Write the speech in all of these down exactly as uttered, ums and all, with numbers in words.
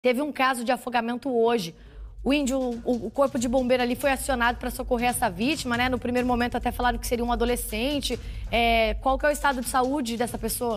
Teve um caso de afogamento hoje. O índio, o, o corpo de bombeiro ali foi acionado para socorrer essa vítima, né? No primeiro momento até falaram que seria um adolescente. É, qual que é o estado de saúde dessa pessoa?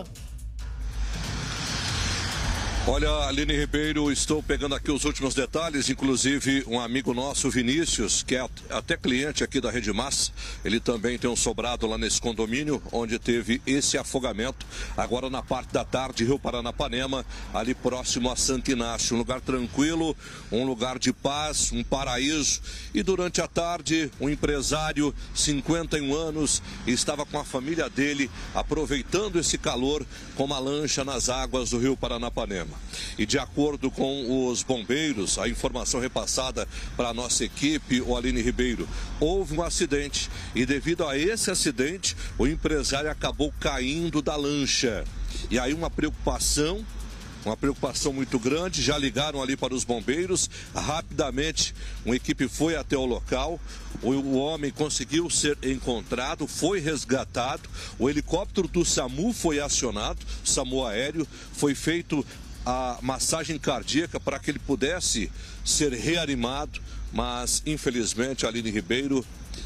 Olha, Aline Ribeiro, estou pegando aqui os últimos detalhes, inclusive um amigo nosso, Vinícius, que é até cliente aqui da Rede Massa, ele também tem um sobrado lá nesse condomínio, onde teve esse afogamento, agora na parte da tarde, Rio Paranapanema, ali próximo a Santo Inácio, um lugar tranquilo, um lugar de paz, um paraíso, e durante a tarde, um empresário, cinquenta e um anos, estava com a família dele, aproveitando esse calor com uma lancha nas águas do Rio Paranapanema. E de acordo com os bombeiros, a informação repassada para a nossa equipe, o Aline Ribeiro, houve um acidente e devido a esse acidente, o empresário acabou caindo da lancha. E aí uma preocupação, uma preocupação muito grande, já ligaram ali para os bombeiros, rapidamente uma equipe foi até o local, o, o homem conseguiu ser encontrado, foi resgatado, o helicóptero do SAMU foi acionado, SAMU aéreo, foi feito a massagem cardíaca para que ele pudesse ser reanimado, mas infelizmente, Aline Ribeiro,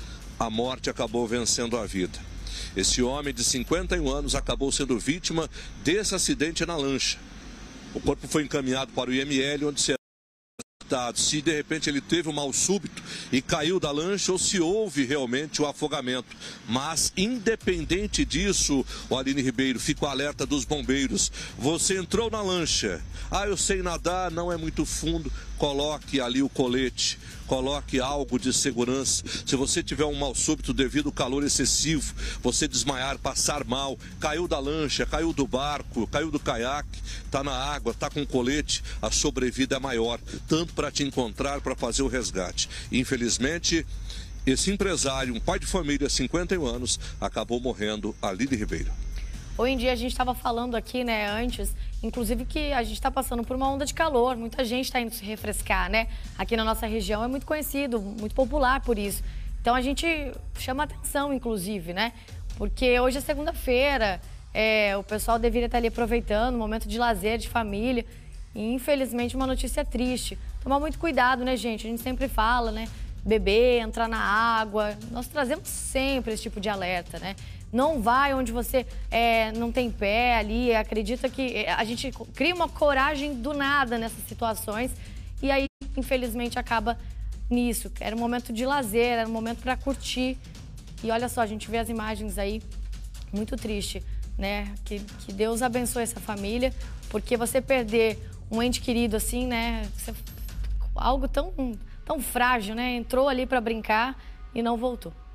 a morte acabou vencendo a vida. Esse homem de cinquenta e um anos acabou sendo vítima desse acidente na lancha. O corpo foi encaminhado para o I M L, onde será tratado se de repente ele teve um mal súbito e caiu da lancha ou se houve realmente o afogamento. Mas independente disso, o Aline Ribeiro, fica o alerta dos bombeiros. Você entrou na lancha, ah, eu sei nadar, não é muito fundo, coloque ali o colete, coloque algo de segurança. Se você tiver um mal súbito devido ao calor excessivo, você desmaiar, passar mal, caiu da lancha, caiu do barco, caiu do caiaque, está na água, está com colete, a sobrevida é maior, tanto para te encontrar, para fazer o resgate. Infelizmente, esse empresário, um pai de família, cinquenta e um anos, acabou morrendo, Aline Ribeiro. Hoje em dia a gente estava falando aqui, né, antes, inclusive que a gente está passando por uma onda de calor, muita gente está indo se refrescar, né? Aqui na nossa região é muito conhecido, muito popular por isso. Então a gente chama atenção, inclusive, né? Porque hoje é segunda-feira, é, o pessoal deveria estar ali aproveitando, um momento de lazer, de família. E infelizmente uma notícia triste. Tomar muito cuidado, né, gente? A gente sempre fala, né? Beber, entrar na água. Nós trazemos sempre esse tipo de alerta, né? Não vai onde você é, não tem pé ali, acredita que a gente cria uma coragem do nada nessas situações e aí, infelizmente, acaba nisso. Era um momento de lazer, era um momento para curtir. E olha só, a gente vê as imagens aí, muito triste, né? Que, que Deus abençoe essa família, porque você perder um ente querido assim, né? Você, algo tão, tão frágil, né? Entrou ali para brincar e não voltou.